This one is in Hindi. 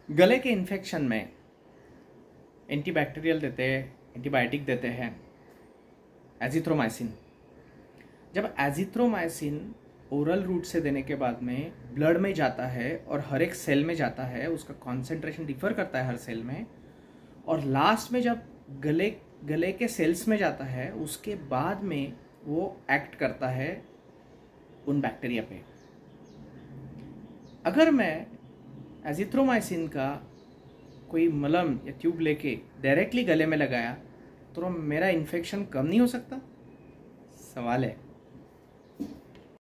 गले के इन्फेक्शन में एंटीबैक्टीरियल देते हैं, एंटीबायोटिक देते हैं, एजिथ्रोमाइसिन। जब एजिथ्रोमाइसिन ओरल रूट से देने के बाद में ब्लड में जाता है और हर एक सेल में जाता है, उसका कॉन्सेंट्रेशन डिफर करता है हर सेल में, और लास्ट में जब गले के सेल्स में जाता है उसके बाद में वो एक्ट करता है उन बैक्टीरिया पे। अगर मैं एजिथ्रोमाइसिन का कोई मलम या ट्यूब लेके डायरेक्टली गले में लगाया तो मेरा इन्फेक्शन कम नहीं हो सकता? सवाल है।